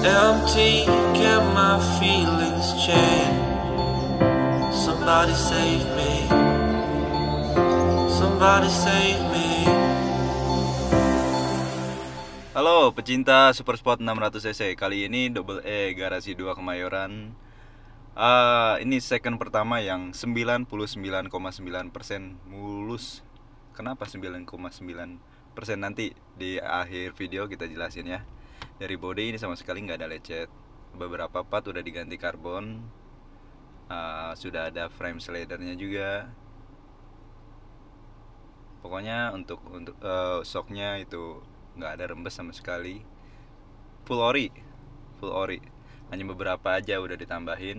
empty, can my feelings change? Somebody save me. Somebody save me. Halo pecinta Supersport 600cc. Kali ini Double E Garasi 2 Kemayoran. Ini second pertama yang 99,9% mulus. Kenapa 9,9%? Nanti di akhir video kita jelasin ya. Dari body ini sama sekali nggak ada lecet. Beberapa part udah diganti karbon. Sudah ada frame slidernya juga. Pokoknya untuk shocknya itu nggak ada rembes sama sekali. Full ori. Hanya beberapa aja udah ditambahin.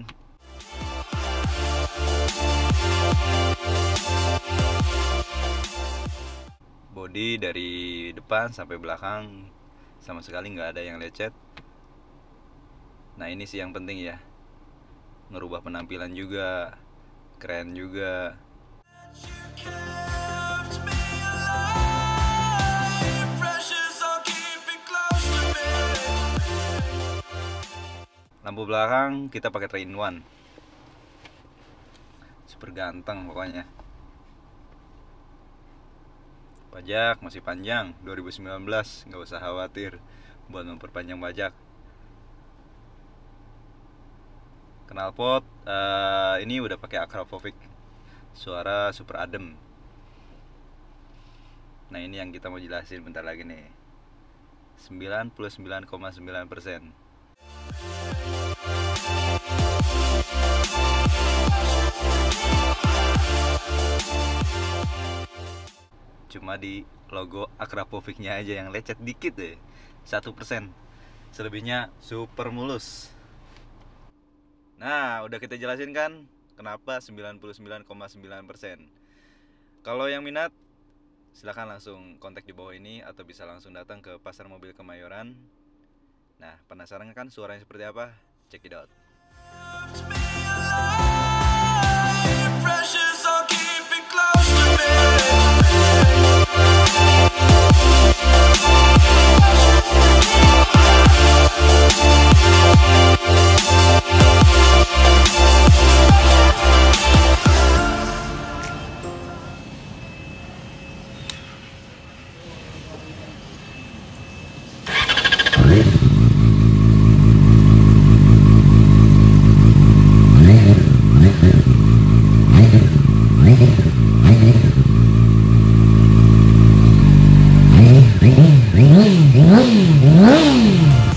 Bodi dari depan sampai belakang sama sekali nggak ada yang lecet. Nah ini sih yang penting ya, ngerubah penampilan juga, keren juga. Lampu belakang kita pakai 3-in-1. Super ganteng pokoknya. Pajak masih panjang 2019, nggak usah khawatir buat memperpanjang pajak. Knalpot ini udah pakai Akrapovic, suara super adem. Nah ini yang kita mau jelasin bentar lagi nih. 99,9%. Cuma di logo Akrapovicnya aja yang lecet dikit deh, 1%. Selebihnya super mulus. Nah udah kita jelasin kan kenapa 99,9%. Kalau yang minat silahkan langsung kontak di bawah ini, atau bisa langsung datang ke Pasar Mobil Kemayoran. Nah penasaran kan suaranya seperti apa? Check it out. Ring.